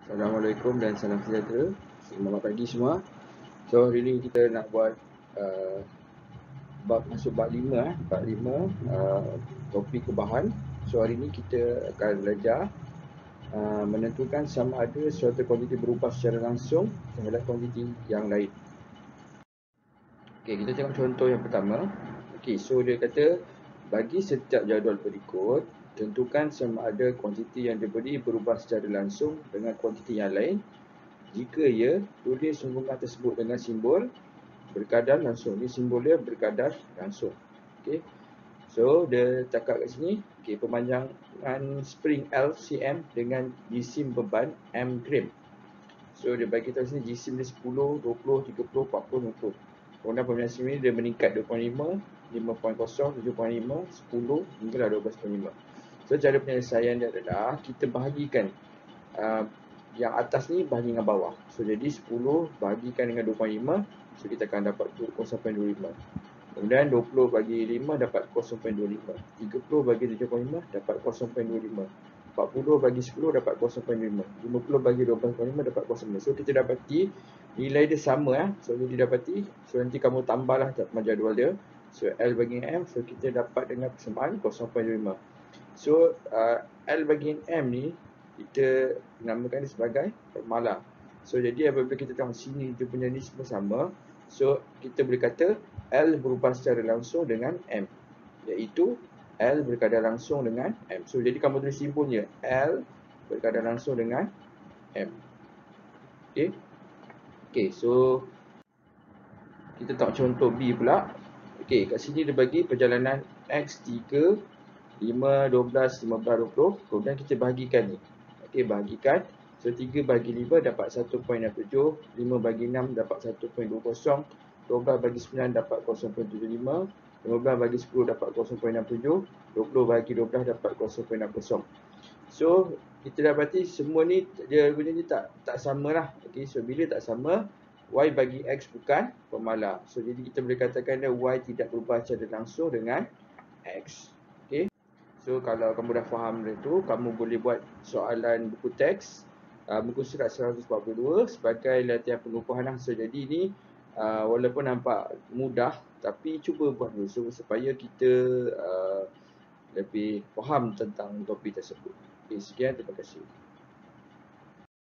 Assalamualaikum dan salam sejahtera. Selamat pagi semua. So hari ni kita nak buat masuk bab 5 bab 5 topik kebahan. So hari ni kita akan belajar menentukan sama ada suatu kuantiti berubah secara langsung terhadap kuantiti yang lain. Okey, kita tengok contoh yang pertama. Okey, so dia kata bagi setiap jadual berikut, tentukan sama ada kuantiti yang diberi berubah secara langsung dengan kuantiti yang lain. Jika ya, tulis hubungan tersebut dengan simbol berkadar langsung. Ini simbol dia berkadar langsung. Okey. So, dia cakap kat sini, okey, pemanjangan spring L cm dengan jisim beban M gram. So, dia bagi tahu sini jisim dia 10, 20, 30, 40, 60. Kemudian pemanjangan spring dia meningkat 2.5, 5.0, 7.5, 10 hinggalah 12.5. So, cara penyelesaian dia adalah kita bahagikan yang atas ni bahagi dengan bawah. So jadi 10 bahagikan dengan 2.5, so kita akan dapat 0.25. Kemudian 20 bagi 5 dapat 0.25. 30 bagi 7.5 dapat 0.25. 40 bagi 10 dapat 0.5. 50 bagi 12.5 dapat 0.5. So kita dapati nilai dia sama So jadi dapati, so nanti kamu tambahlah dalam jadual dia. So L bagi M, so kita dapat dengan persamaan 0.5. So L bagi M ni kita namakan dia sebagai formula. So jadi apabila kita tengok sini dia punya ni semua sama, so kita boleh kata L berubah secara langsung dengan M, iaitu L berkadar langsung dengan M. So jadi kamu tulis simbolnya L berkadar langsung dengan M. Okey, so kita tengok contoh B pula. Okey, kat sini dia bagi perjalanan X3, 5, 12, 15, 20. Kemudian kita bahagikan ni. Okey, bahagikan. So 3 bagi 5 dapat 1.67, 5 bagi 6 dapat 1.20, 12 bagi 9 dapat 0.75, 15 bagi 10 dapat 0.67, 20 bagi 12 dapat 0.60. So kita dapati semua ni dia punya ni tak samalah. Okey, so bila tak sama, Y bagi X bukan pemalar. So jadi kita boleh katakan dia Y tidak berubah secara langsung dengan X. Okey. So kalau kamu dah faham itu, kamu boleh buat soalan buku teks muka surat 142 sebagai latihan pengukuhan. So jadi ni walaupun nampak mudah, tapi cuba buat dulu supaya kita lebih faham tentang topik tersebut. Okay, sekian, terima kasih.